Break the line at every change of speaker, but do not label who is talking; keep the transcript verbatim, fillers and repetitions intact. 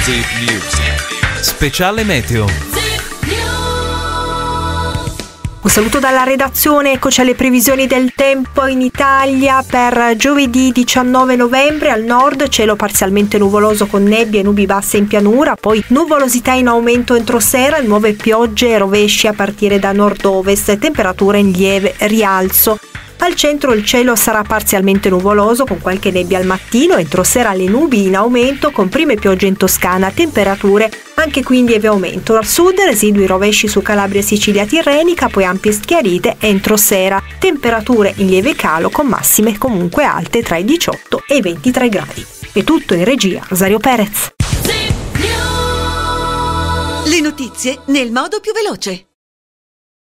Zip News. Speciale meteo.
Un saluto dalla redazione, eccoci alle previsioni del tempo in Italia per giovedì diciannove novembre. Al nord cielo parzialmente nuvoloso con nebbie e nubi basse in pianura, poi nuvolosità in aumento entro sera, nuove piogge e rovesci a partire da nord-ovest, temperature in lieve rialzo. Al centro il cielo sarà parzialmente nuvoloso con qualche nebbia al mattino, entro sera le nubi in aumento con prime piogge in Toscana, temperature anche qui in lieve aumento. Al sud residui rovesci su Calabria e Sicilia tirrenica, poi ampie schiarite entro sera, temperature in lieve calo con massime comunque alte tra i diciotto e i ventitré gradi. È tutto in regia, Rosario Perez.
Le notizie nel modo più veloce.